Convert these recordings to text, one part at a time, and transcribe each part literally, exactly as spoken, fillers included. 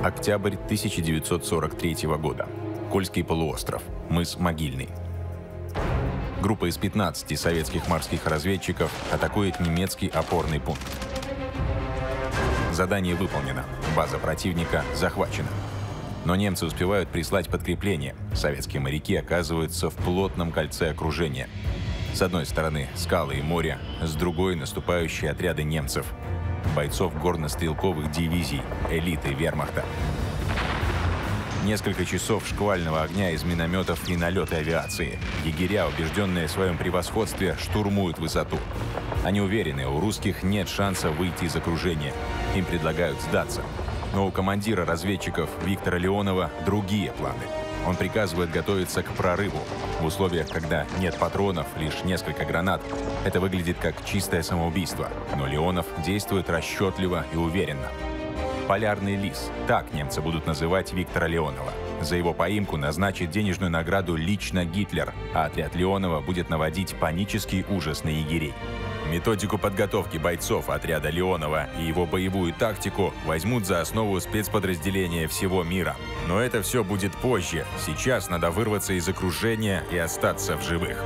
Октябрь тысяча девятьсот сорок третьего года. Кольский полуостров. Мыс Могильный. Группа из пятнадцати советских морских разведчиков атакует немецкий опорный пункт. Задание выполнено. База противника захвачена. Но немцы успевают прислать подкрепление. Советские моряки оказываются в плотном кольце окружения. С одной стороны скалы и море, с другой наступающие отряды немцев. Бойцов горно-стрелковых дивизий, элиты вермахта. Несколько часов шквального огня из минометов и налеты авиации. Егеря, убежденные в своем превосходстве, штурмуют высоту. Они уверены, у русских нет шанса выйти из окружения. Им предлагают сдаться. Но у командира разведчиков Виктора Леонова другие планы. Он приказывает готовиться к прорыву. В условиях, когда нет патронов, лишь несколько гранат, это выглядит как чистое самоубийство. Но Леонов действует расчетливо и уверенно. «Полярный лис» – так немцы будут называть Виктора Леонова. За его поимку назначит денежную награду лично Гитлер, а отряд Леонова будет наводить панический ужас на егерей. Методику подготовки бойцов отряда Леонова и его боевую тактику возьмут за основу спецподразделения всего мира. Но это все будет позже. Сейчас надо вырваться из окружения и остаться в живых.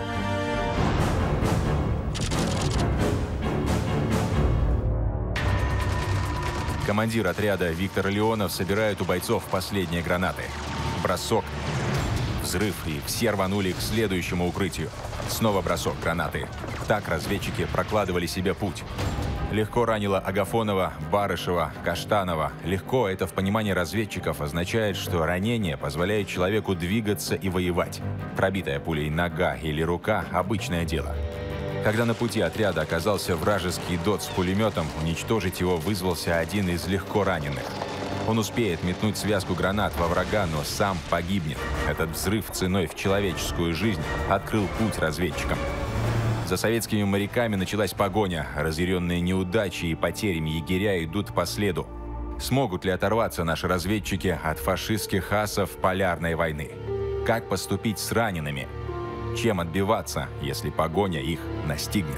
Командир отряда Виктор Леонов собирает у бойцов последние гранаты. Бросок. Взрыв, и все рванули к следующему укрытию. Снова бросок гранаты. Так разведчики прокладывали себе путь. Легко ранило Агафонова, Барышева, Каштанова. Легко — это в понимании разведчиков означает, что ранение позволяет человеку двигаться и воевать. Пробитая пулей нога или рука — обычное дело. Когда на пути отряда оказался вражеский ДОТ с пулеметом, уничтожить его вызвался один из легко раненых. Он успеет метнуть связку гранат во врага, но сам погибнет. Этот взрыв ценой в человеческую жизнь открыл путь разведчикам. За советскими моряками началась погоня. Разъяренные неудачи и потерями егеря идут по следу. Смогут ли оторваться наши разведчики от фашистских асов полярной войны? Как поступить с ранеными? Чем отбиваться, если погоня их настигнет?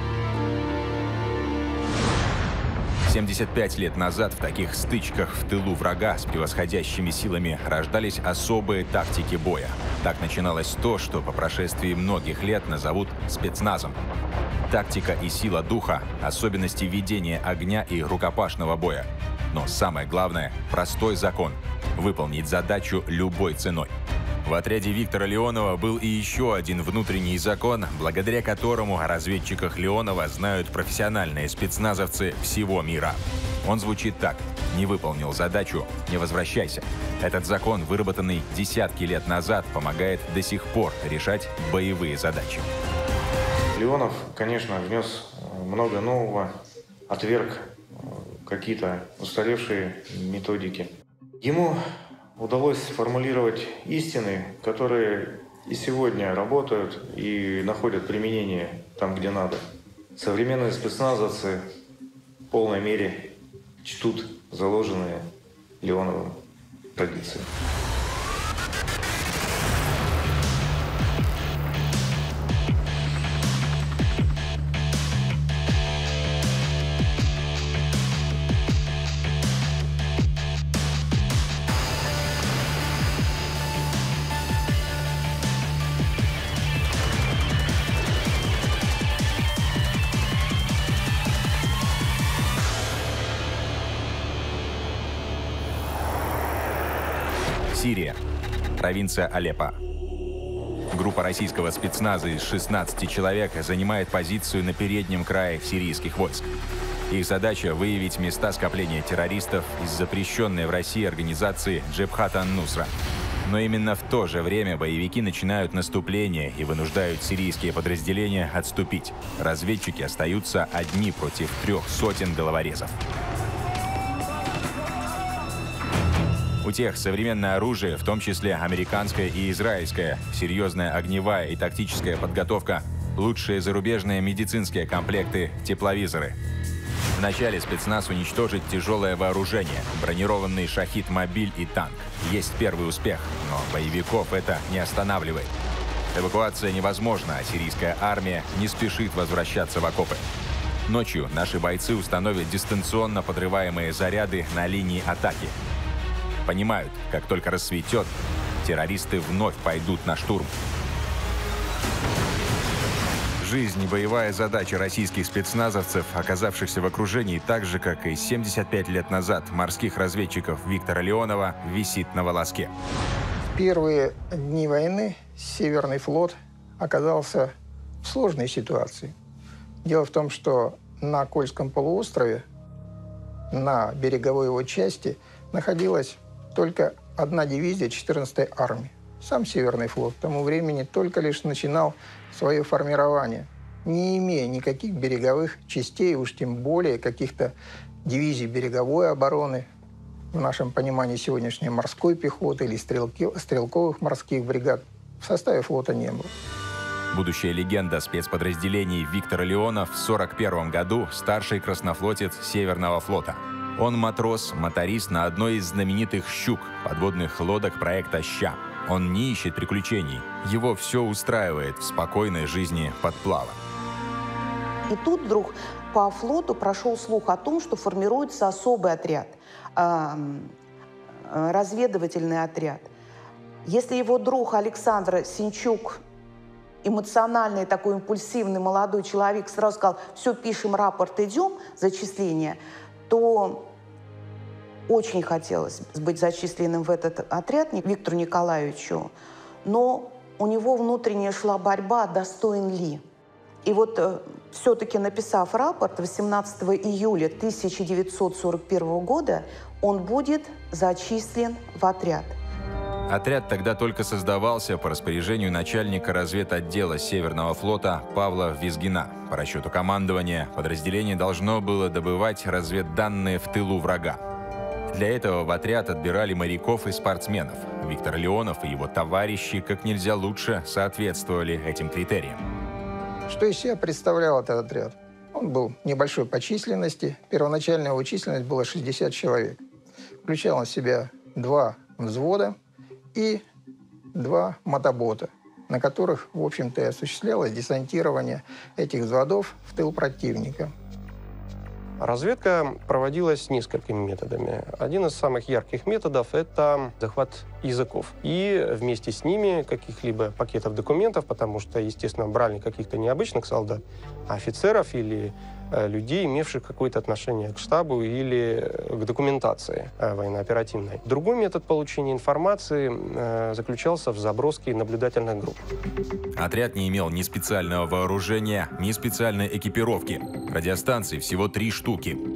семьдесят пять лет назад в таких стычках в тылу врага с превосходящими силами рождались особые тактики боя. Так начиналось то, что по прошествии многих лет назовут спецназом. Тактика и сила духа, особенности ведения огня и рукопашного боя. Но самое главное – простой закон – выполнить задачу любой ценой. В отряде Виктора Леонова был и еще один внутренний закон, благодаря которому о разведчиках Леонова знают профессиональные спецназовцы всего мира. Он звучит так: «Не выполнил задачу – не возвращайся». Этот закон, выработанный десятки лет назад, помогает до сих пор решать боевые задачи. Леонов, конечно, внес много нового, отверг какие-то устаревшие методики. Ему удалось сформулировать истины, которые и сегодня работают и находят применение там, где надо. Современные спецназовцы в полной мере чтут заложенные Леоновым традиции. Сирия. Провинция Алеппо. Группа российского спецназа из шестнадцати человек занимает позицию на переднем крае сирийских войск. Их задача – выявить места скопления террористов из запрещенной в России организации Джебхат ан-Нусра. Но именно в то же время боевики начинают наступление и вынуждают сирийские подразделения отступить. Разведчики остаются одни против трех сотен головорезов. У тех современное оружие, в том числе американское и израильское, серьезная огневая и тактическая подготовка, лучшие зарубежные медицинские комплекты, тепловизоры. Вначале спецназ уничтожит тяжелое вооружение, бронированный «Шахид-мобиль» и танк. Есть первый успех, но боевиков это не останавливает. Эвакуация невозможна, а сирийская армия не спешит возвращаться в окопы. Ночью наши бойцы установят дистанционно подрываемые заряды на линии атаки. Понимают, как только рассветет, террористы вновь пойдут на штурм. Жизнь и боевая задача российских спецназовцев, оказавшихся в окружении так же, как и семьдесят пять лет назад морских разведчиков Виктора Леонова, висит на волоске. В первые дни войны Северный флот оказался в сложной ситуации. Дело в том, что на Кольском полуострове, на береговой его части, находилась только одна дивизия четырнадцатой армии. Сам Северный флот к тому времени только лишь начинал свое формирование, не имея никаких береговых частей, уж тем более каких-то дивизий береговой обороны, в нашем понимании сегодняшней морской пехоты или стрелки, стрелковых морских бригад, в составе флота не было. Будущая легенда спецподразделений Виктор Леонов в сорок первом году старший краснофлотец Северного флота. Он матрос, моторист на одной из знаменитых «Щук» подводных лодок проекта «Ща». Он не ищет приключений. Его все устраивает в спокойной жизни подплава. И тут вдруг по флоту прошел слух о том, что формируется особый отряд, э, разведывательный отряд. Если его друг Александр Синчук, эмоциональный, такой импульсивный молодой человек, сразу сказал: все, пишем рапорт, идем, зачисление, то очень хотелось быть зачисленным в этот отряд Виктору Николаевичу, но у него внутренняя шла борьба, достоин ли. И вот э, все-таки написав рапорт, восемнадцатого июля тысяча девятьсот сорок первого года он будет зачислен в отряд. Отряд тогда только создавался по распоряжению начальника разведотдела Северного флота Павла Визгина. По расчету командования, подразделение должно было добывать разведданные в тылу врага. Для этого в отряд отбирали моряков и спортсменов. Виктор Леонов и его товарищи как нельзя лучше соответствовали этим критериям. Что из себя представлял этот отряд? Он был небольшой по численности. Первоначальная его численность была шестьдесят человек. Включал он в себя два взвода и два мотобота, на которых, в общем-то, и осуществлялось десантирование этих взводов в тыл противника. Разведка проводилась несколькими методами. Один из самых ярких методов – это захват языков. И вместе с ними каких-либо пакетов документов, потому что, естественно, брали каких-то необычных солдат, а офицеров или э, людей, имевших какое-то отношение к штабу или к документации э, военно-оперативной. Другой метод получения информации э, заключался в заброске наблюдательных групп. Отряд не имел ни специального вооружения, ни специальной экипировки. Радиостанций всего три штуки.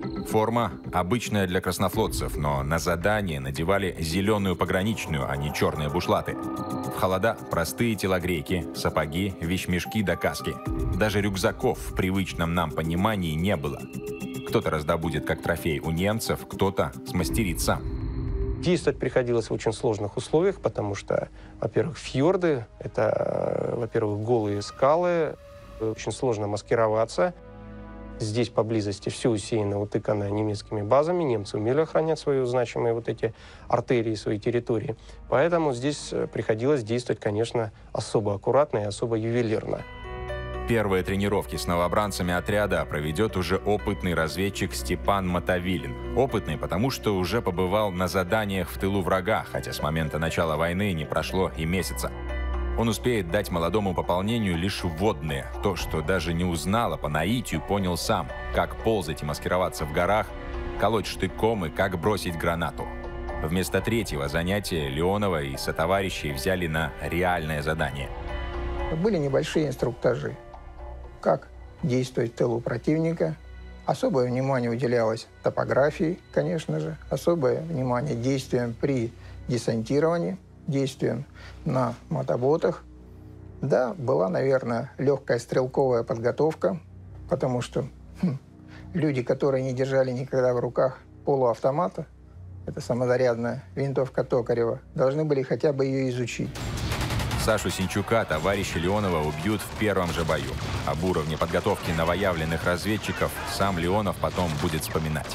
Форма обычная для краснофлотцев, но на задание надевали зеленую пограничную, а не черные бушлаты. В холода простые телогрейки, сапоги, вещмешки да каски. Даже рюкзаков в привычном нам понимании не было. Кто-то раздобудет как трофей у немцев, кто-то смастерит сам. Действовать приходилось в очень сложных условиях, потому что, во-первых, фьорды – это, во-первых, голые скалы, очень сложно маскироваться. Здесь поблизости все усеяно, утыкано немецкими базами. Немцы умели охранять свои значимые вот эти артерии, свои территории. Поэтому здесь приходилось действовать, конечно, особо аккуратно и особо ювелирно. Первые тренировки с новобранцами отряда проведет уже опытный разведчик Степан Мотовилин. Опытный, потому что уже побывал на заданиях в тылу врага, хотя с момента начала войны не прошло и месяца. Он успеет дать молодому пополнению лишь вводные. То, что даже не узнал, а по наитию понял сам, как ползать и маскироваться в горах, колоть штыком и как бросить гранату. Вместо третьего занятия Леонова и сотоварищей взяли на реальное задание. Были небольшие инструктажи, как действовать в тылу противника. Особое внимание уделялось топографии, конечно же. Особое внимание действиям при десантировании, действиям на мотоботах. Да, была, наверное, легкая стрелковая подготовка, потому что хм, люди, которые не держали никогда в руках полуавтомата, это самозарядная винтовка Токарева, должны были хотя бы ее изучить. Сашу Синчука товарищи Леонова убьют в первом же бою. Об уровне подготовки новоявленных разведчиков сам Леонов потом будет вспоминать.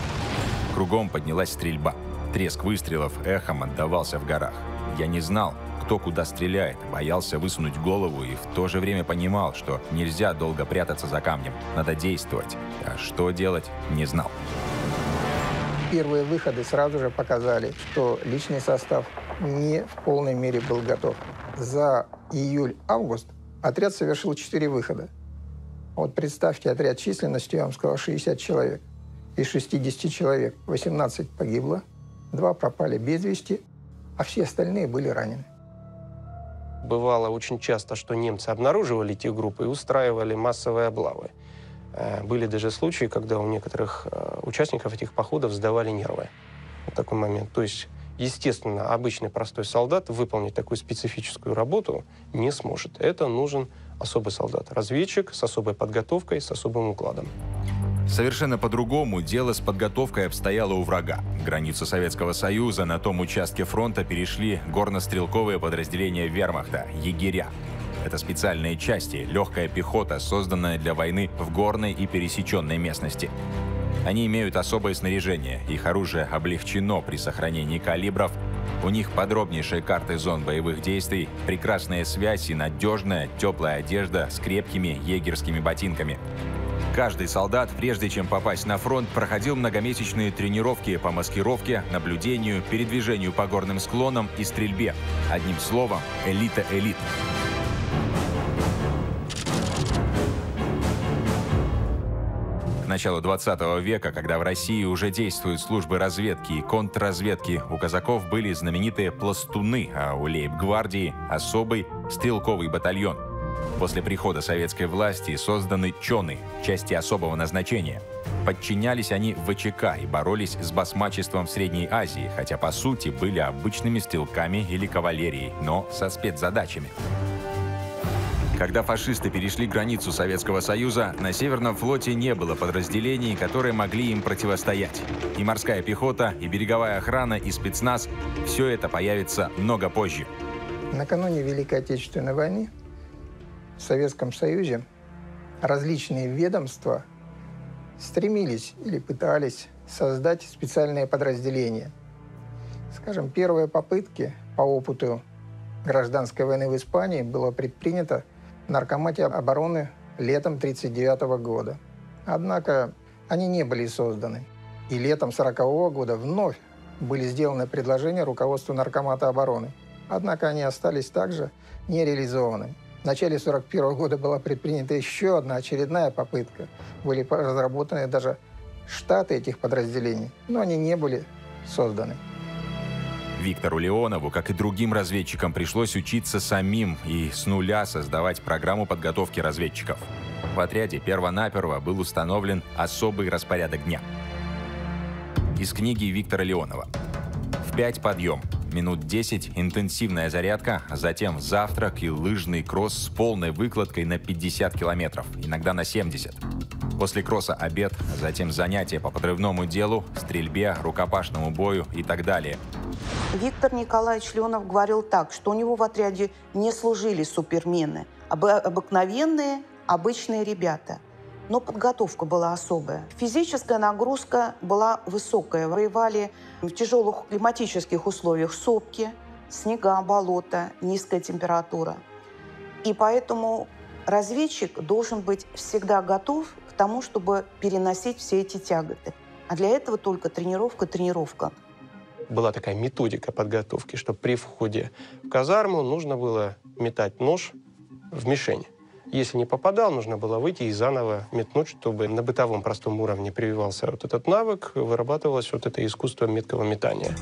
Кругом поднялась стрельба. Треск выстрелов эхом отдавался в горах. Я не знал, кто куда стреляет, боялся высунуть голову и в то же время понимал, что нельзя долго прятаться за камнем, надо действовать. А что делать, не знал. первые выходы сразу же показали, что личный состав не в полной мере был готов. За июль-август отряд совершил четыре выхода. Вот представьте, отряд численностью, я вам сказал, шестьдесят человек. Из шестидесяти человек восемнадцать погибло, два пропали без вести, а все остальные были ранены. Бывало очень часто, что немцы обнаруживали эти группы и устраивали массовые облавы. Были даже случаи, когда у некоторых участников этих походов сдавали нервы в такой момент. То есть, естественно, обычный простой солдат выполнить такую специфическую работу не сможет. Это нужен особый солдат, разведчик с особой подготовкой, с особым укладом. Совершенно по-другому дело с подготовкой обстояло у врага. Границу Советского Союза на том участке фронта перешли горно-стрелковые подразделения вермахта – егеря. Это специальные части, легкая пехота, созданная для войны в горной и пересеченной местности. Они имеют особое снаряжение, их оружие облегчено при сохранении калибров, у них подробнейшие карты зон боевых действий, прекрасная связь и надежная, теплая одежда с крепкими егерскими ботинками. Каждый солдат, прежде чем попасть на фронт, проходил многомесячные тренировки по маскировке, наблюдению, передвижению по горным склонам и стрельбе. Одним словом, элита элит. К началу двадцатого века, когда в России уже действуют службы разведки и контрразведки, у казаков были знаменитые пластуны, а у лейб-гвардии – особый стрелковый батальон. После прихода советской власти созданы чоны, части особого назначения. Подчинялись они ВЧК и боролись с басмачеством в Средней Азии, хотя по сути были обычными стрелками или кавалерией, но со спецзадачами. Когда фашисты перешли границу Советского Союза, на Северном флоте не было подразделений, которые могли им противостоять. И морская пехота, и береговая охрана, и спецназ – все это появится много позже. Накануне Великой Отечественной войны в Советском Союзе различные ведомства стремились или пытались создать специальные подразделения. Скажем, первые попытки по опыту гражданской войны в Испании было предпринято в Наркомате обороны летом тысяча девятьсот тридцать девятого года. Однако они не были созданы. И летом сорокового года вновь были сделаны предложения руководству Наркомата обороны. Однако они остались также нереализованы. В начале сорок первого года была предпринята еще одна очередная попытка. Были разработаны даже штаты этих подразделений, но они не были созданы. Виктору Леонову, как и другим разведчикам, пришлось учиться самим и с нуля создавать программу подготовки разведчиков. В отряде перво-наперво был установлен особый распорядок дня. Из книги Виктора Леонова. В пять подъем. Минут десять интенсивная зарядка, затем завтрак и лыжный кросс с полной выкладкой на пятьдесят километров, иногда на семьдесят. После кросса обед, затем занятия по подрывному делу, стрельбе, рукопашному бою и так далее. Виктор Николаевич Леонов говорил так, что у него в отряде не служили супермены, а обыкновенные, обычные ребята. Но подготовка была особая. Физическая нагрузка была высокая. Воевали в тяжелых климатических условиях: сопки, снега, болота, низкая температура. И поэтому разведчик должен быть всегда готов к тому, чтобы переносить все эти тяготы. А для этого только тренировка, тренировка. Была такая методика подготовки, что при входе в казарму нужно было метать нож в мишень. Если не попадал, нужно было выйти и заново метнуть, чтобы на бытовом простом уровне прививался вот этот навык, вырабатывалось вот это искусство меткого метания.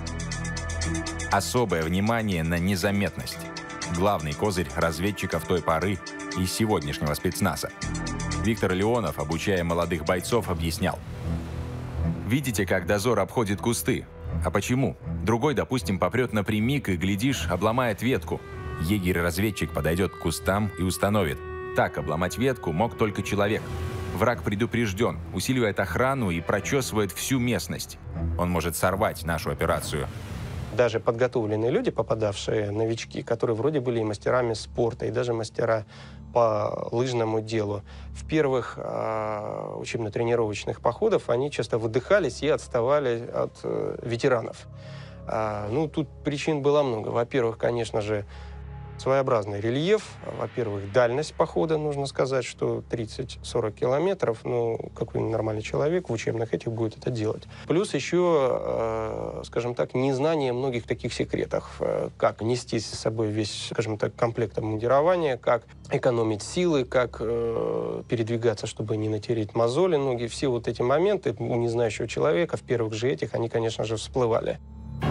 Особое внимание на незаметность. Главный козырь разведчиков той поры и сегодняшнего спецназа. Виктор Леонов, обучая молодых бойцов, объяснял. Видите, как дозор обходит кусты? А почему? Другой, допустим, попрет напрямик и, глядишь, обломает ветку. Егерь-разведчик подойдет к кустам и установит. Так обломать ветку мог только человек. Враг предупрежден, усиливает охрану и прочесывает всю местность. Он может сорвать нашу операцию. Даже подготовленные люди, попадавшие новички, которые вроде были и мастерами спорта, и даже мастера по лыжному делу, в первых э, учебно-тренировочных походах они часто выдыхались и отставали от э, ветеранов. А, ну, тут причин было много. Во-первых, конечно же, Своеобразный рельеф. Во-первых, дальность похода, нужно сказать, что тридцать-сорок километров, ну, какой нормальный человек в учебных этих будет это делать. Плюс еще, э, скажем так, незнание многих таких секретов. Э, как нести с собой весь, скажем так, комплект обмундирования, как экономить силы, как э, передвигаться, чтобы не натереть мозоли, ноги. Все вот эти моменты у незнающего человека в первых же этих, они, конечно же, всплывали.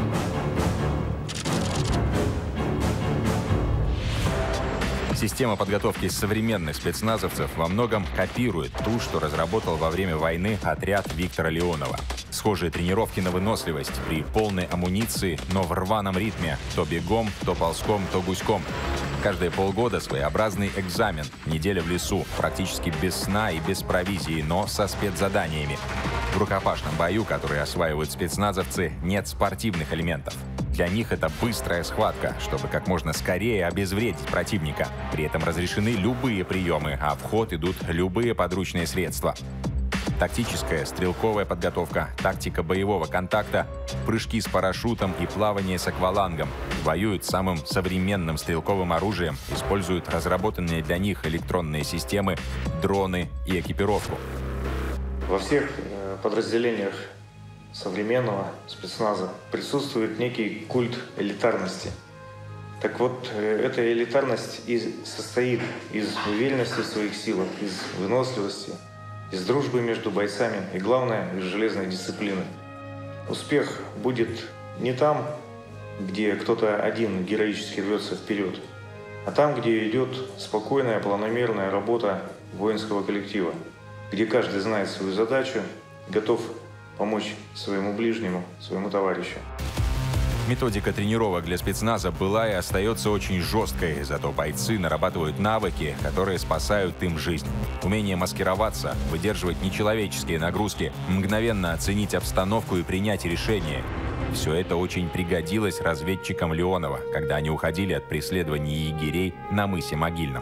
Система подготовки современных спецназовцев во многом копирует ту, что разработал во время войны отряд Виктора Леонова. Схожие тренировки на выносливость при полной амуниции, но в рваном ритме, то бегом, то ползком, то гуськом. Каждые полгода своеобразный экзамен, неделя в лесу, практически без сна и без провизии, но со спецзаданиями. В рукопашном бою, который осваивают спецназовцы, нет спортивных элементов. Для них это быстрая схватка, чтобы как можно скорее обезвредить противника. При этом разрешены любые приемы, а в ход идут любые подручные средства. Тактическая, стрелковая подготовка, тактика боевого контакта, прыжки с парашютом и плавание с аквалангом. Воюют самым современным стрелковым оружием, используют разработанные для них электронные системы, дроны и экипировку. Во всех подразделениях современного спецназа присутствует некий культ элитарности. Так вот, эта элитарность и состоит из уверенности в своих силах, из выносливости, из дружбы между бойцами и, главное, из железной дисциплины. Успех будет не там, где кто-то один героически рвется вперед, а там, где идет спокойная, планомерная работа воинского коллектива, где каждый знает свою задачу, готов помочь своему ближнему, своему товарищу. Методика тренировок для спецназа была и остается очень жесткой, зато бойцы нарабатывают навыки, которые спасают им жизнь. Умение маскироваться, выдерживать нечеловеческие нагрузки, мгновенно оценить обстановку и принять решение. Все это очень пригодилось разведчикам Леонова, когда они уходили от преследования егерей на мысе Могильном.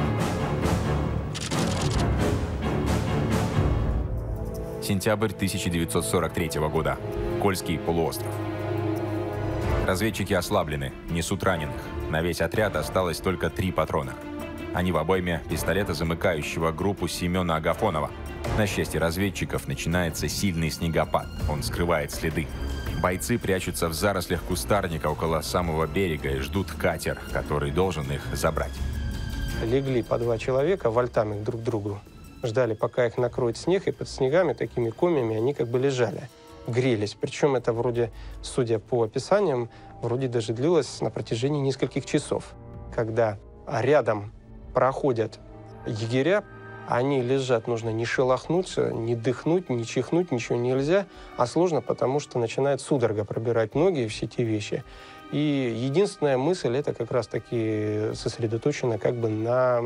Сентябрь тысяча девятьсот сорок третьего года. Кольский полуостров. Разведчики ослаблены, несут раненых. На весь отряд осталось только три патрона. Они в обойме пистолета, замыкающего группу Семена Агафонова. На счастье разведчиков начинается сильный снегопад. Он скрывает следы. Бойцы прячутся в зарослях кустарника около самого берега и ждут катер, который должен их забрать. Легли по два человека вальтами друг к другу. Ждали, пока их накроет снег, и под снегами, такими комьями, они как бы лежали, грелись. Причем это вроде, судя по описаниям, вроде даже длилось на протяжении нескольких часов. Когда рядом проходят егеря, они лежат, нужно не шелохнуться, не дыхнуть, не чихнуть, ничего нельзя, а сложно, потому что начинает судорога пробирать ноги и все те вещи. И единственная мысль, это как раз-таки сосредоточена как бы на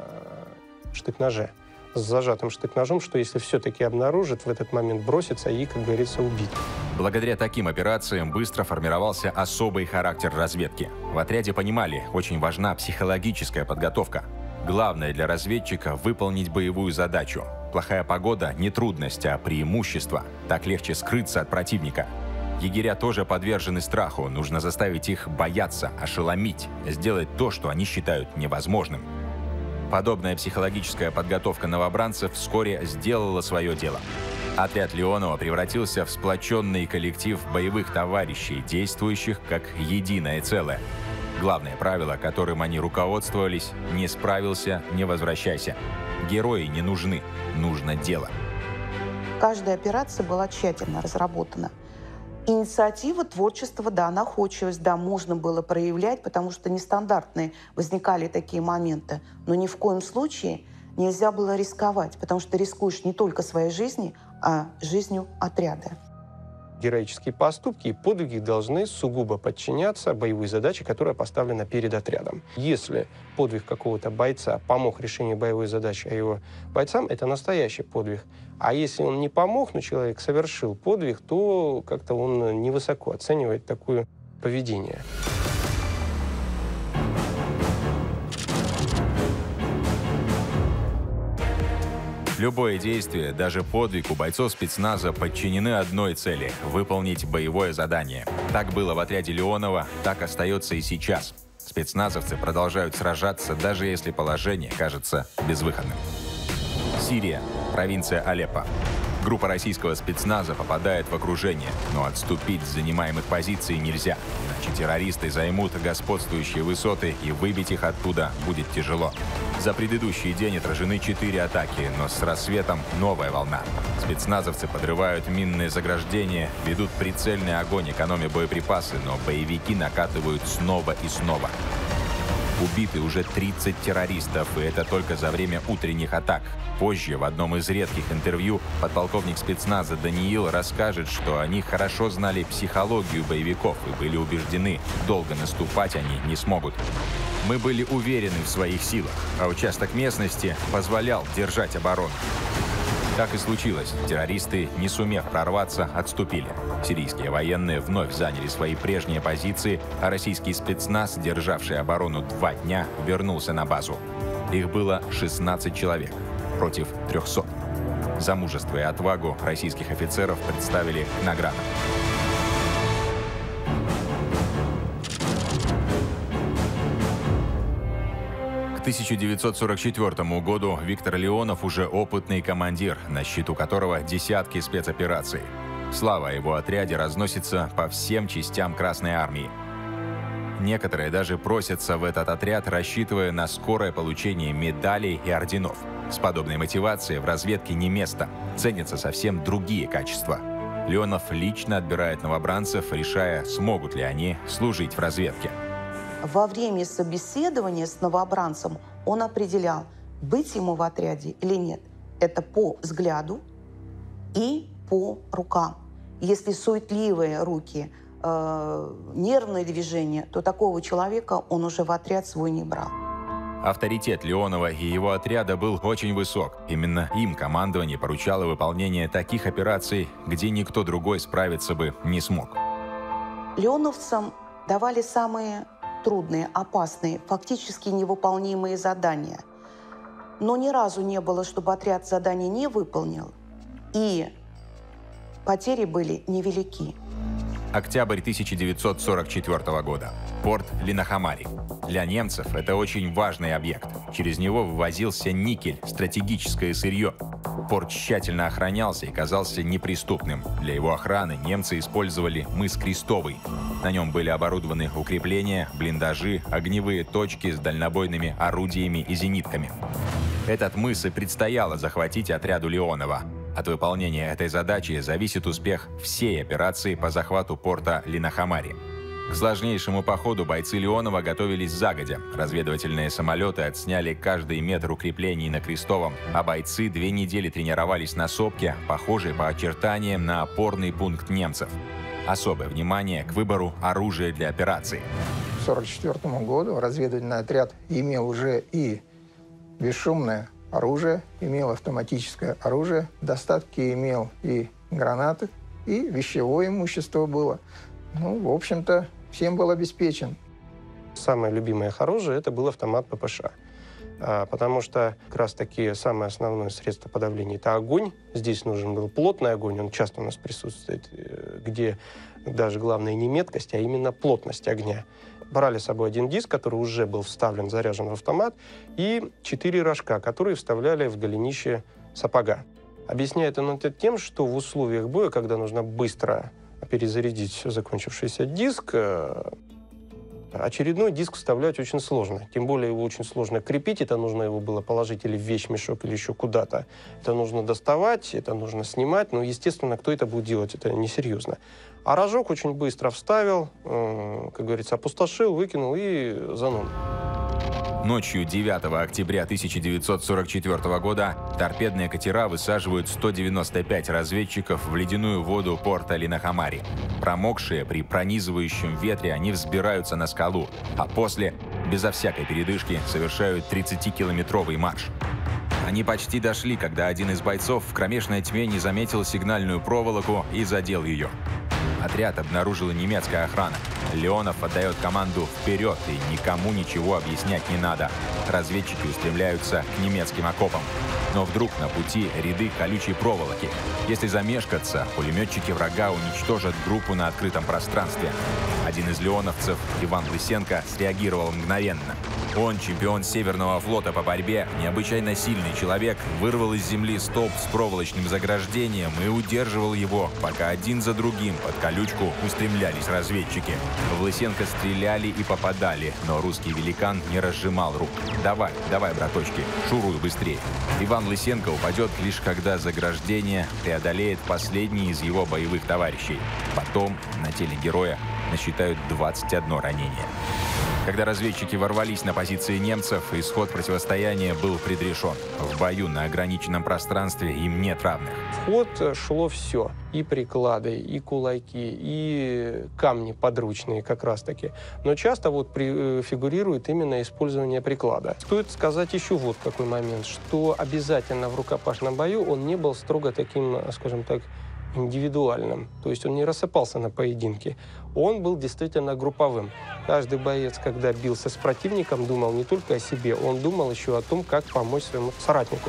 штык-ноже. С зажатым штык-ножом, что если все-таки обнаружит, в этот момент бросится и, как говорится, убить. Благодаря таким операциям быстро формировался особый характер разведки. В отряде понимали, очень важна психологическая подготовка. Главное для разведчика – выполнить боевую задачу. Плохая погода – не трудность, а преимущество. Так легче скрыться от противника. Егеря тоже подвержены страху. Нужно заставить их бояться, ошеломить, сделать то, что они считают невозможным. Подобная психологическая подготовка новобранцев вскоре сделала свое дело. Отряд Леонова превратился в сплоченный коллектив боевых товарищей, действующих как единое целое. Главное правило, которым они руководствовались – не справился – не возвращайся. Герои не нужны, нужно дело. Каждая операция была тщательно разработана. Инициатива, творчество, да, находчивость, да, можно было проявлять, потому что нестандартные возникали такие моменты. Но ни в коем случае нельзя было рисковать, потому что рискуешь не только своей жизнью, а жизнью отряда. Героические поступки и подвиги должны сугубо подчиняться боевой задаче, которая поставлена перед отрядом. Если подвиг какого-то бойца помог решению боевой задачи, а его бойцам, это настоящий подвиг. А если он не помог, но человек совершил подвиг, то как-то он невысоко оценивает такое поведение. Любое действие, даже подвиг у бойцов спецназа подчинены одной цели – выполнить боевое задание. Так было в отряде Леонова, так остается и сейчас. Спецназовцы продолжают сражаться, даже если положение кажется безвыходным. Сирия, провинция Алеппо. Группа российского спецназа попадает в окружение, но отступить с занимаемых позиций нельзя, иначе террористы займут господствующие высоты, и выбить их оттуда будет тяжело. За предыдущий день отражены четыре атаки, но с рассветом новая волна. Спецназовцы подрывают минные заграждения, ведут прицельный огонь, экономя боеприпасы, но боевики накатывают снова и снова. Убиты уже тридцать террористов, и это только за время утренних атак. Позже, в одном из редких интервью, подполковник спецназа Даниил расскажет, что они хорошо знали психологию боевиков и были убеждены, долго наступать они не смогут. Мы были уверены в своих силах, а участок местности позволял держать оборону. Так и случилось. Террористы, не сумев прорваться, отступили. Сирийские военные вновь заняли свои прежние позиции, а российский спецназ, державший оборону два дня, вернулся на базу. Их было шестнадцать человек против трёхсот. За мужество и отвагу российских офицеров представили к наградам. К тысяча девятьсот сорок четвёртому году Виктор Леонов уже опытный командир, на счету которого десятки спецопераций. Слава о его отряде разносится по всем частям Красной Армии. Некоторые даже просятся в этот отряд, рассчитывая на скорое получение медалей и орденов. С подобной мотивацией в разведке не место, ценятся совсем другие качества. Леонов лично отбирает новобранцев, решая, смогут ли они служить в разведке. Во время собеседования с новобранцем он определял, быть ему в отряде или нет. Это по взгляду и по рукам. Если суетливые руки, э, нервные движения, то такого человека он уже в отряд свой не брал. Авторитет Леонова и его отряда был очень высок. Именно им командование поручало выполнение таких операций, где никто другой справиться бы не смог. Леоновцам давали самые трудные, опасные, фактически невыполнимые задания. Но ни разу не было, чтобы отряд задание не выполнил, и потери были невелики. Октябрь тысяча девятьсот сорок четвёртого года. Порт Линахамари. Для немцев это очень важный объект. Через него вывозился никель, стратегическое сырье. Порт тщательно охранялся и казался неприступным. Для его охраны немцы использовали мыс Крестовый. На нем были оборудованы укрепления, блиндажи, огневые точки с дальнобойными орудиями и зенитками. Этот мыс и предстояло захватить отряду Леонова. От выполнения этой задачи зависит успех всей операции по захвату порта Линахамари. К сложнейшему походу бойцы Леонова готовились загодя. Разведывательные самолеты отсняли каждый метр укреплений на Крестовом, а бойцы две недели тренировались на сопке, похожей по очертаниям на опорный пункт немцев. Особое внимание к выбору оружия для операции. К сорок четвёртому году разведывательный отряд имел уже и бесшумное оружие, имел автоматическое оружие, достатки имел и гранаты, и вещевое имущество было. Ну, в общем-то, всем был обеспечен. Самое любимое их оружие – это был автомат ППШ. А, потому что как раз таки самое основное средство подавления – это огонь. Здесь нужен был плотный огонь, он часто у нас присутствует, где даже главное не меткость, а именно плотность огня. Брали с собой один диск, который уже был вставлен, заряжен в автомат, и четыре рожка, которые вставляли в голенище сапога. Объясняет он это тем, что в условиях боя, когда нужно быстро перезарядить закончившийся диск, очередной диск вставлять очень сложно. Тем более его очень сложно крепить, это нужно его было положить или в вещмешок, или еще куда-то. Это нужно доставать, это нужно снимать, но, естественно, кто это будет делать, это несерьезно. А рожок очень быстро вставил, э, как говорится, опустошил, выкинул и за ноль. Ночью девятого октября тысяча девятьсот сорок четвёртого года торпедные катера высаживают сто девяносто пять разведчиков в ледяную воду порта Линахамари. Промокшие при пронизывающем ветре, они взбираются на скалу, а после, безо всякой передышки, совершают тридцатикилометровый марш. Они почти дошли, когда один из бойцов в кромешной тьме не заметил сигнальную проволоку и задел ее. Отряд обнаружила немецкая охрана. Леонов отдает команду «Вперед!» и никому ничего объяснять не надо. Разведчики устремляются к немецким окопам. Но вдруг на пути ряды колючей проволоки. Если замешкаться, пулеметчики врага уничтожат группу на открытом пространстве. Один из леоновцев, Иван Лысенко, среагировал мгновенно. Он, чемпион Северного флота по борьбе, необычайно сильный человек, вырвал из земли столб с проволочным заграждением и удерживал его, пока один за другим под колючку устремлялись разведчики. В Лысенко стреляли и попадали, но русский великан не разжимал рук. «Давай, давай, браточки, шуруй быстрее». Иван Лысенко упадет лишь когда заграждение преодолеет последний из его боевых товарищей. Потом на теле героя насчитают двадцать одно ранение. Когда разведчики ворвались на позиции немцев, исход противостояния был предрешен. В бою на ограниченном пространстве им нет равных. В ход шло все. И приклады, и кулаки, и камни подручные как раз-таки. Но часто вот при, фигурирует именно использование приклада. Стоит сказать еще вот какой момент, что обязательно в рукопашном бою он не был строго таким, скажем так, индивидуальным. То есть он не рассыпался на поединке. Он был действительно групповым. Каждый боец, когда бился с противником, думал не только о себе, он думал еще о том, как помочь своему соратнику.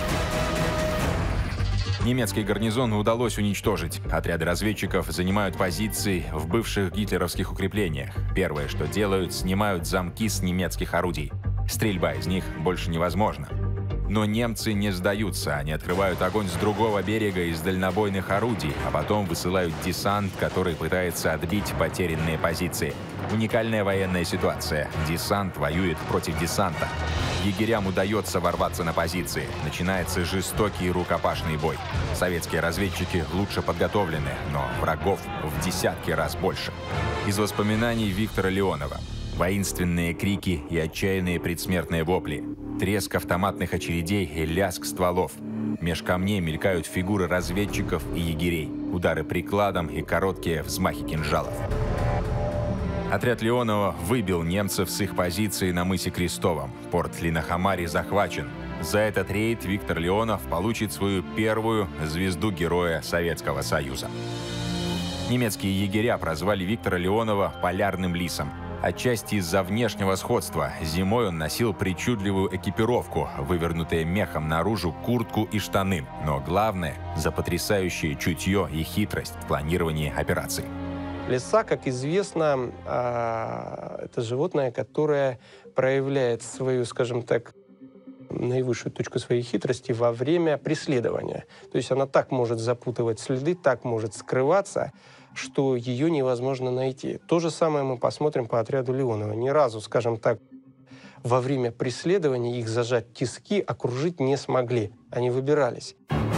Немецкий гарнизон удалось уничтожить. Отряды разведчиков занимают позиции в бывших гитлеровских укреплениях. Первое, что делают, снимают замки с немецких орудий. Стрельба из них больше невозможна. Но немцы не сдаются. Они открывают огонь с другого берега из дальнобойных орудий, а потом высылают десант, который пытается отбить потерянные позиции. Уникальная военная ситуация. Десант воюет против десанта. Егерям удается ворваться на позиции. Начинается жестокий рукопашный бой. Советские разведчики лучше подготовлены, но врагов в десятки раз больше. Из воспоминаний Виктора Леонова. Воинственные крики и отчаянные предсмертные вопли. Треск автоматных очередей и лязг стволов. Меж камней мелькают фигуры разведчиков и егерей. Удары прикладом и короткие взмахи кинжалов. Отряд Леонова выбил немцев с их позиции на мысе Крестовом. Порт Линахамари захвачен. За этот рейд Виктор Леонов получит свою первую звезду Героя Советского Союза. Немецкие егеря прозвали Виктора Леонова «Полярным лисом». Отчасти из-за внешнего сходства. Зимой он носил причудливую экипировку, вывернутые мехом наружу куртку и штаны. Но главное – за потрясающее чутье и хитрость в планировании операций. Лиса, как известно, это животное, которое проявляет свою, скажем так, наивысшую точку своей хитрости во время преследования. То есть она так может запутывать следы, так может скрываться, что ее невозможно найти. То же самое мы посмотрим по отряду Леонова. Ни разу, скажем так, во время преследования их зажать тиски, окружить не смогли. Они выбирались.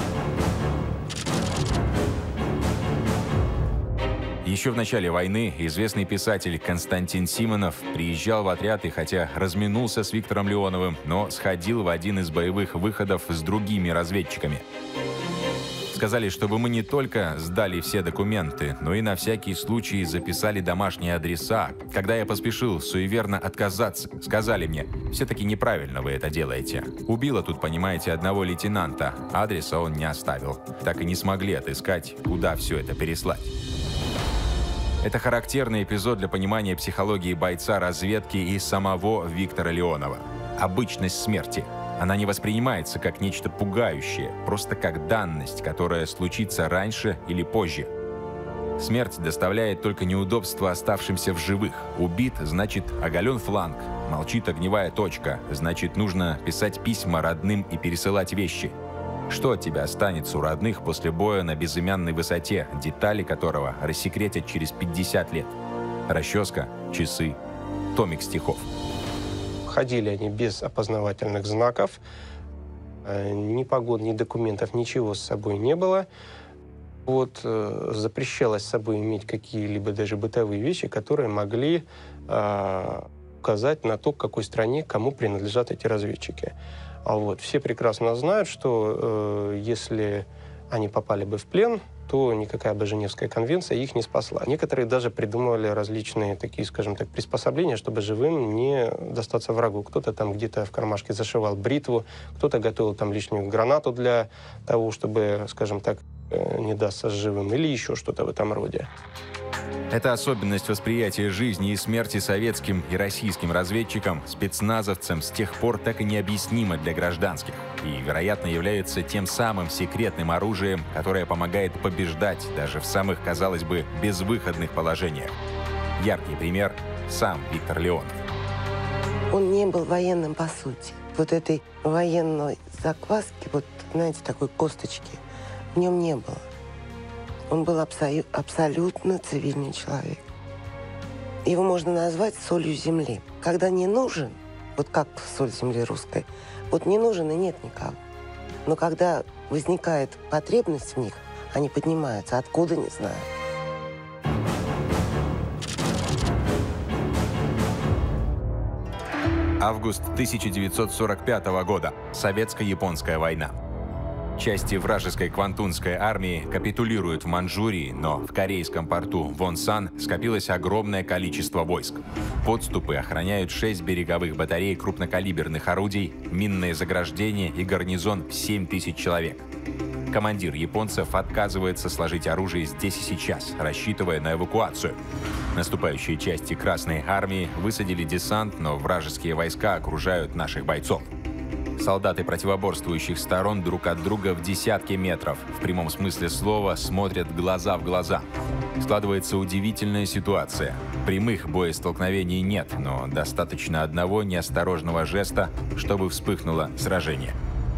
Еще в начале войны известный писатель Константин Симонов приезжал в отряд и хотя разминулся с Виктором Леоновым, но сходил в один из боевых выходов с другими разведчиками. Сказали, чтобы мы не только сдали все документы, но и на всякий случай записали домашние адреса. Когда я поспешил суеверно отказаться, сказали мне: все-таки неправильно вы это делаете. Убило тут, понимаете, одного лейтенанта. Адреса он не оставил. Так и не смогли отыскать, куда все это переслать. Это характерный эпизод для понимания психологии бойца разведки и самого Виктора Леонова. Обычность смерти. Она не воспринимается как нечто пугающее, просто как данность, которая случится раньше или позже. Смерть доставляет только неудобства оставшимся в живых. Убит, значит, оголен фланг. Молчит огневая точка, значит, нужно писать письма родным и пересылать вещи. Что от тебя останется у родных после боя на безымянной высоте, детали которого рассекретят через пятьдесят лет? Расческа, часы, томик стихов. Ходили они без опознавательных знаков, ни погон, ни документов, ничего с собой не было. Вот, э, запрещалось с собой иметь какие-либо даже бытовые вещи, которые могли э, указать на то, к какой стране, кому принадлежат эти разведчики. А вот, все прекрасно знают, что э, если они попали бы в плен, то никакая бы Женевская конвенция их не спасла. Некоторые даже придумывали различные такие, скажем так, приспособления, чтобы живым не достаться врагу. Кто-то там где-то в кармашке зашивал бритву, кто-то готовил там лишнюю гранату для того, чтобы, скажем так, не дастся живым, или еще что-то в этом роде. Эта особенность восприятия жизни и смерти советским и российским разведчикам, спецназовцам с тех пор так и необъяснима для гражданских и, вероятно, является тем самым секретным оружием, которое помогает побеждать даже в самых, казалось бы, безвыходных положениях. Яркий пример – сам Виктор Леонов. Он не был военным по сути. Вот этой военной закваски, вот, знаете, такой косточки, в нем не было. Он был абсо- абсолютно цивильный человек. Его можно назвать солью земли. Когда не нужен, вот как соль земли русской, вот не нужен и нет никого. Но когда возникает потребность в них, они поднимаются. Откуда, не знаю. Август тысяча девятьсот сорок пятого года. Советско-японская война. Части вражеской Квантунской армии капитулируют в Манчжурии, но в корейском порту Вонсан скопилось огромное количество войск. Подступы охраняют шесть береговых батарей крупнокалиберных орудий, минное заграждение и гарнизон в семь тысяч человек. Командир японцев отказывается сложить оружие здесь и сейчас, рассчитывая на эвакуацию. Наступающие части Красной армии высадили десант, но вражеские войска окружают наших бойцов. Солдаты противоборствующих сторон друг от друга в десятки метров, в прямом смысле слова, смотрят глаза в глаза. Складывается удивительная ситуация. Прямых боестолкновений нет, но достаточно одного неосторожного жеста, чтобы вспыхнуло сражение.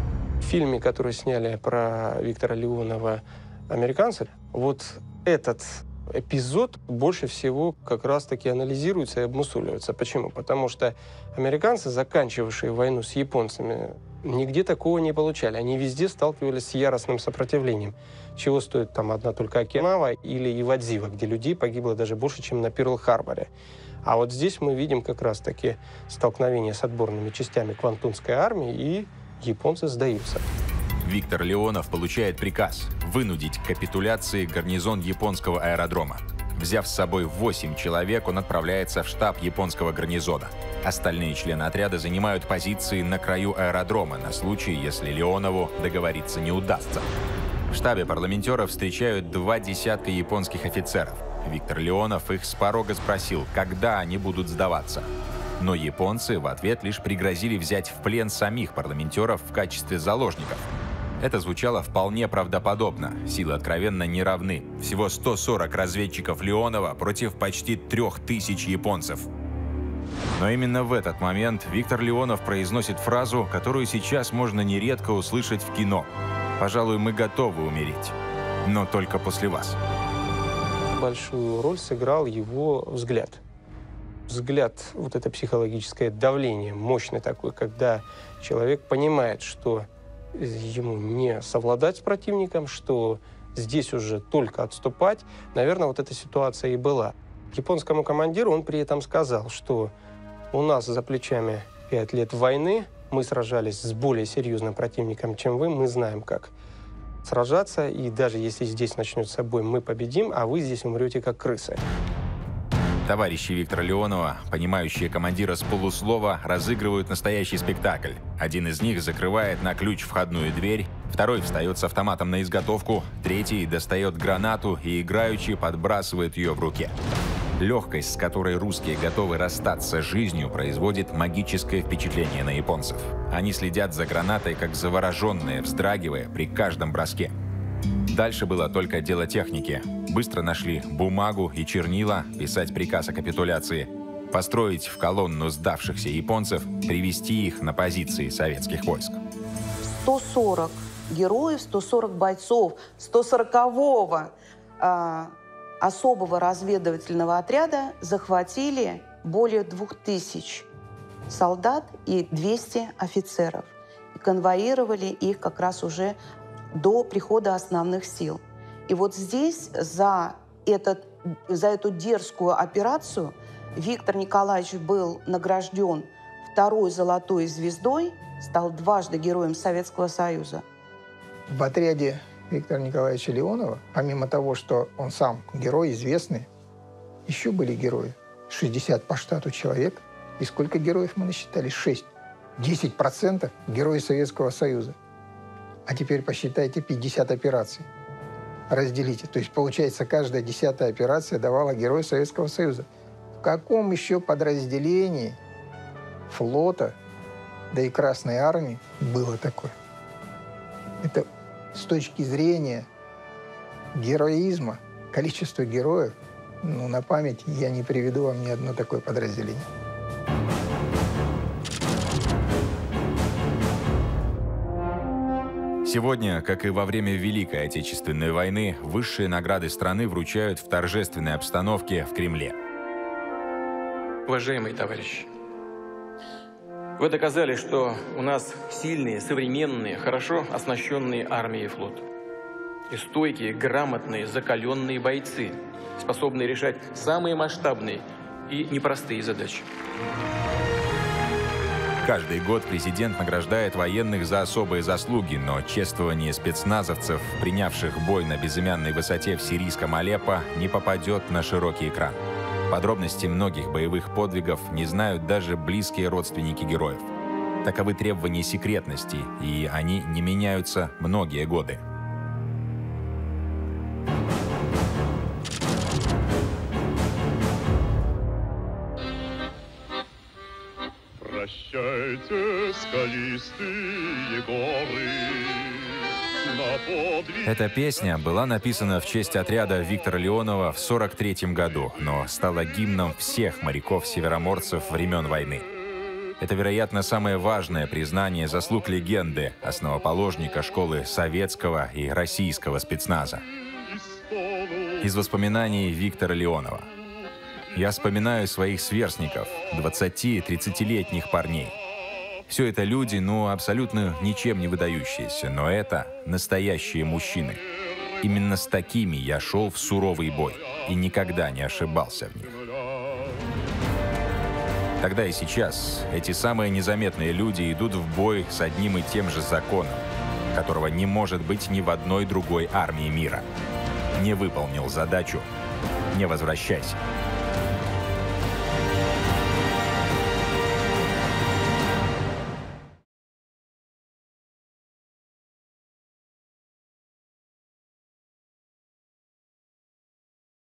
В фильме, который сняли про Виктора Леонова американцы, вот этот эпизод больше всего как раз-таки анализируется и обмусоливается. Почему? Потому что американцы, заканчивавшие войну с японцами, нигде такого не получали. Они везде сталкивались с яростным сопротивлением. Чего стоит там одна только Окинава или Ивадзива, где людей погибло даже больше, чем на Перл-Харборе. А вот здесь мы видим как раз-таки столкновение с отборными частями Квантунской армии, и японцы сдаются. Виктор Леонов получает приказ вынудить к капитуляции гарнизон японского аэродрома. Взяв с собой восемь человек, он отправляется в штаб японского гарнизона. Остальные члены отряда занимают позиции на краю аэродрома на случай, если Леонову договориться не удастся. В штабе парламентеров встречают два десятка японских офицеров. Виктор Леонов их с порога спросил, когда они будут сдаваться. Но японцы в ответ лишь пригрозили взять в плен самих парламентеров в качестве заложников. Это звучало вполне правдоподобно. Силы откровенно не равны. Всего сто сорок разведчиков Леонова против почти трех тысяч японцев. Но именно в этот момент Виктор Леонов произносит фразу, которую сейчас можно нередко услышать в кино. «Пожалуй, мы готовы умереть, но только после вас». Большую роль сыграл его взгляд. Взгляд, вот это психологическое давление, мощный такой, когда человек понимает, что ему не совладать с противником, что здесь уже только отступать. Наверное, вот эта ситуация и была. Японскому командиру он при этом сказал, что у нас за плечами пять лет войны, мы сражались с более серьезным противником, чем вы, мы знаем, как сражаться, и даже если здесь начнется бой, мы победим, а вы здесь умрете как крысы. Товарищи Виктора Леонова, понимающие командира с полуслова, разыгрывают настоящий спектакль. Один из них закрывает на ключ входную дверь, второй встает с автоматом на изготовку, третий достает гранату и играючи подбрасывает ее в руке. Легкость, с которой русские готовы расстаться с жизнью, производит магическое впечатление на японцев. Они следят за гранатой, как завороженные, вздрагивая при каждом броске. Дальше было только дело техники. Быстро нашли бумагу и чернила, писать приказ о капитуляции, построить в колонну сдавшихся японцев, привести их на позиции советских войск. сто сорок героев, сто сорок бойцов сто сорокового э, особого разведывательного отряда захватили более двух тысяч солдат и двухсот офицеров. И конвоировали их как раз уже до прихода основных сил. И вот здесь за, этот, за эту дерзкую операцию Виктор Николаевич был награжден второй золотой звездой, стал дважды Героем Советского Союза. В отряде Виктора Николаевича Леонова, помимо того, что он сам герой известный, еще были герои. шестьдесят по штату человек. И сколько героев мы насчитали? шесть. десять процентов герои Советского Союза. А теперь посчитайте пятьдесят операций. разделите. То есть, получается, каждая десятая операция давала Герой Советского Союза. В каком еще подразделении флота, да и Красной Армии было такое? Это с точки зрения героизма, количества героев, ну, на память я не приведу вам ни одно такое подразделение. Сегодня, как и во время Великой Отечественной войны, высшие награды страны вручают в торжественной обстановке в Кремле. Уважаемые товарищи, вы доказали, что у нас сильные, современные, хорошо оснащенные армии и флот. И стойкие, грамотные, закаленные бойцы, способные решать самые масштабные и непростые задачи. Каждый год президент награждает военных за особые заслуги, но чествование спецназовцев, принявших бой на безымянной высоте в сирийском Алеппо, не попадет на широкий экран. Подробности многих боевых подвигов не знают даже близкие родственники героев. Таковы требования секретности, и они не меняются многие годы. Прощайте, скалистые горы. Эта песня была написана в честь отряда Виктора Леонова в сорок третьем году, но стала гимном всех моряков-североморцев времен войны. Это, вероятно, самое важное признание заслуг легенды, основоположника школы советского и российского спецназа. Из воспоминаний Виктора Леонова. Я вспоминаю своих сверстников, двадцати-тридцатилетних парней. Все это люди, ну, абсолютно ничем не выдающиеся, но это настоящие мужчины. Именно с такими я шел в суровый бой и никогда не ошибался в них. Тогда и сейчас эти самые незаметные люди идут в бой с одним и тем же законом, которого не может быть ни в одной другой армии мира. Не выполнил задачу — не возвращайся.